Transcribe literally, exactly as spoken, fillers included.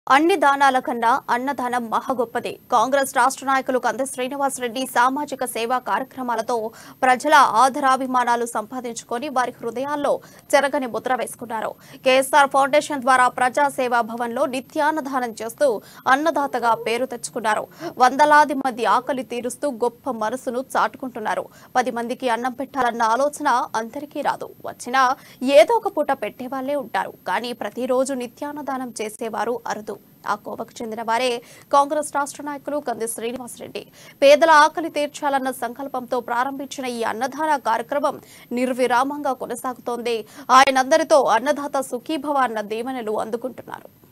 అన్ని దానాల కన్నా అన్నదానం మహా గొప్పది. కాంగ్రెస్ రాష్ట్ర నాయకులు కంది శ్రీనివాస్ రెడ్డి సామాజిక సేవా కార్యక్రమాలతో ప్రజల ఆదరాభిమానాలు సంపాదించుకొని వారి హృదయాల్లో చెరగని ముద్ర వేసుకున్నారు. కేఎస్ఆర్ ఫౌండేషన్ ద్వారా ప్రజా సేవా భవన్ లో నిత్యాన్నదానం చేస్తూ అన్నదాతగా పేరు తెచ్చుకున్నారు. వందలాది మంది ఆకలి తీరుస్తూ గొప్ప మనసును చాటుకుంటున్నారు. పది మందికి అన్నం పెట్టాలన్న ఆలోచన అందరికీ రాదు. వచ్చినా ఏదో ఒక పూట పెట్టేవాళ్లే ఉంటారు. కానీ ప్రతిరోజు నిత్యాన్నదానం చేసేవారు అరుదు. ఆ కోవకు చెందిన వారే కాంగ్రెస్ రాష్ట్ర నాయకులు కంది శ్రీనివాస్ రెడ్డి. పేదల ఆకలి తీర్చాలన్న సంకల్పంతో ప్రారంభించిన ఈ అన్నదాన కార్యక్రమం నిర్విరామంగా కొనసాగుతోంది. ఆయనందరితో అన్నదాత సుఖీభవ అన్న దీవెనలు అందుకుంటున్నారు.